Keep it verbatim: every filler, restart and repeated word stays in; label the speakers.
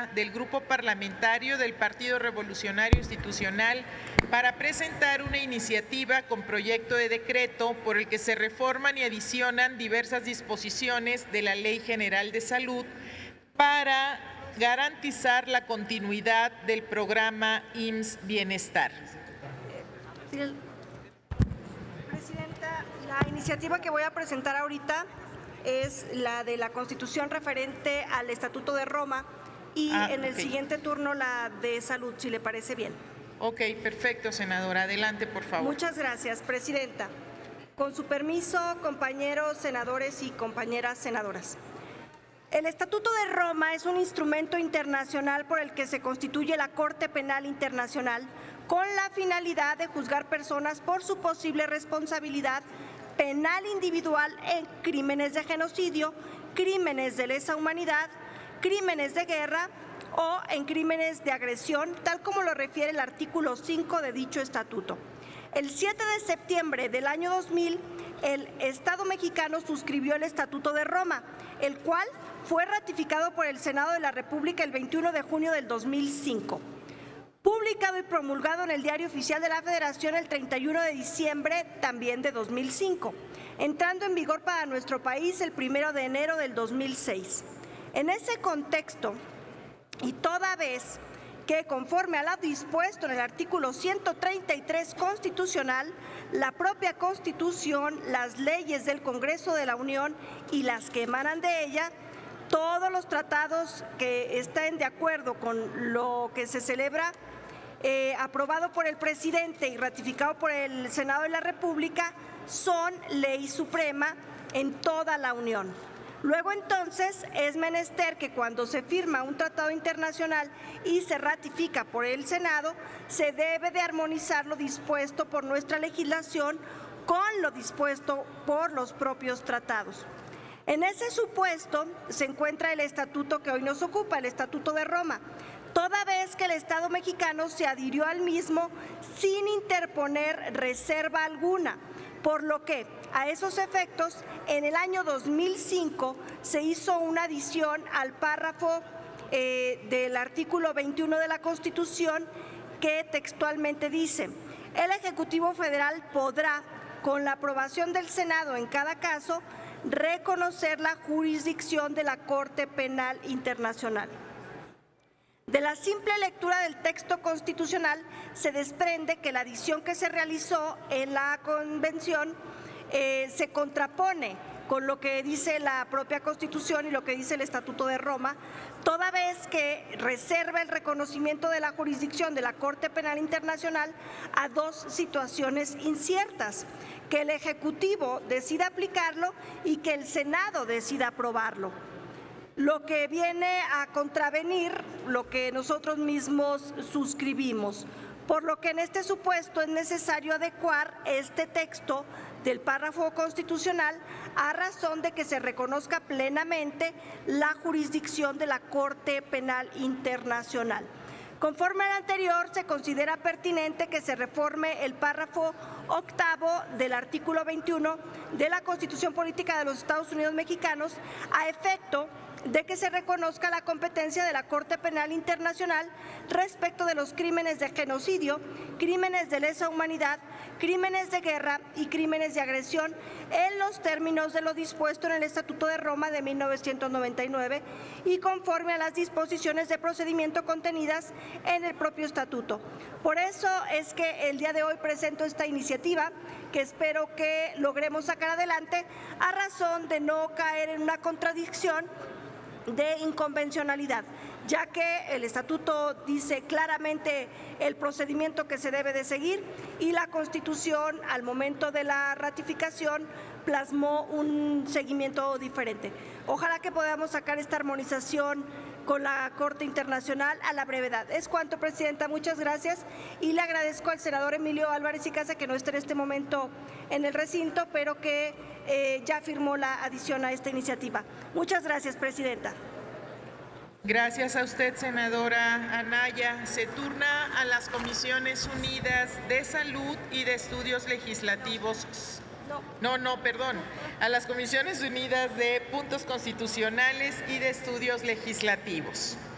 Speaker 1: iniciativa del Grupo Parlamentario del Partido Revolucionario Institucional para presentar una iniciativa con proyecto de decreto por el que se reforman y adicionan diversas disposiciones de la Ley General de Salud para garantizar la continuidad del programa I M S S Bienestar.
Speaker 2: Presidenta, la iniciativa que voy a presentar ahorita es la de la Constitución referente al Estatuto de Roma y
Speaker 1: ah,
Speaker 2: en el
Speaker 1: okay.
Speaker 2: siguiente turno la de Salud, si le parece bien.
Speaker 1: Ok, perfecto, senadora. Adelante, por favor.
Speaker 2: Muchas gracias, Presidenta. Con su permiso, compañeros senadores y compañeras senadoras. El Estatuto de Roma es un instrumento internacional por el que se constituye la Corte Penal Internacional con la finalidad de juzgar personas por su posible responsabilidad penal individual en crímenes de genocidio, crímenes de lesa humanidad, crímenes de guerra o en crímenes de agresión, tal como lo refiere el artículo cinco de dicho estatuto. El siete de septiembre del año dos mil, el Estado mexicano suscribió el Estatuto de Roma, el cual fue ratificado por el Senado de la República el veintiuno de junio del dos mil cinco. Publicado y promulgado en el Diario Oficial de la Federación el treinta y uno de diciembre también de dos mil cinco, entrando en vigor para nuestro país el primero de enero del dos mil seis. En ese contexto, y toda vez que conforme a lo dispuesto en el artículo ciento treinta y tres constitucional, la propia Constitución, las leyes del Congreso de la Unión y las que emanan de ella, todos los tratados que estén de acuerdo con lo que se celebra, eh, aprobado por el presidente y ratificado por el Senado de la República, son ley suprema en toda la Unión. Luego entonces es menester que cuando se firma un tratado internacional y se ratifica por el Senado, se debe de armonizar lo dispuesto por nuestra legislación con lo dispuesto por los propios tratados. En ese supuesto se encuentra el estatuto que hoy nos ocupa, el Estatuto de Roma, toda vez que el Estado mexicano se adhirió al mismo sin interponer reserva alguna, por lo que a esos efectos en el año dos mil cinco se hizo una adición al párrafo eh, del artículo veintiuno de la Constitución que textualmente dice: el Ejecutivo Federal podrá, con la aprobación del Senado en cada caso, reconocer la jurisdicción de la Corte Penal Internacional. De la simple lectura del texto constitucional se desprende que la adición que se realizó en la Convención eh, se contrapone con lo que dice la propia Constitución y lo que dice el Estatuto de Roma, toda vez que reserva el reconocimiento de la jurisdicción de la Corte Penal Internacional a dos situaciones inciertas: que el Ejecutivo decida aplicarlo y que el Senado decida aprobarlo, lo que viene a contravenir lo que nosotros mismos suscribimos, por lo que en este supuesto es necesario adecuar este texto del párrafo constitucional a razón de que se reconozca plenamente la jurisdicción de la Corte Penal Internacional. Conforme al anterior, se considera pertinente que se reforme el párrafo octavo del artículo veintiuno de la Constitución Política de los Estados Unidos Mexicanos a efecto de que se reconozca la competencia de la Corte Penal Internacional respecto de los crímenes de genocidio, crímenes de lesa humanidad, crímenes de guerra y crímenes de agresión en los términos de lo dispuesto en el Estatuto de Roma de mil novecientos noventa y nueve y conforme a las disposiciones de procedimiento contenidas en el propio estatuto. Por eso es que el día de hoy presento esta iniciativa que espero que logremos sacar adelante a razón de no caer en una contradicción de inconvencionalidad, ya que el estatuto dice claramente el procedimiento que se debe de seguir y la Constitución al momento de la ratificación plasmó un seguimiento diferente. Ojalá que podamos sacar esta armonización con la Corte Internacional a la brevedad. Es cuanto, Presidenta, muchas gracias y le agradezco al senador Emilio Álvarez y Casa, que no está en este momento en el recinto, pero que eh, ya firmó la adición a esta iniciativa. Muchas gracias, Presidenta.
Speaker 1: Gracias a usted, senadora Anaya. Se turna a las Comisiones Unidas de Salud y de Estudios Legislativos.
Speaker 2: No.
Speaker 1: No, no, perdón. A las Comisiones Unidas de Puntos Constitucionales y de Estudios Legislativos.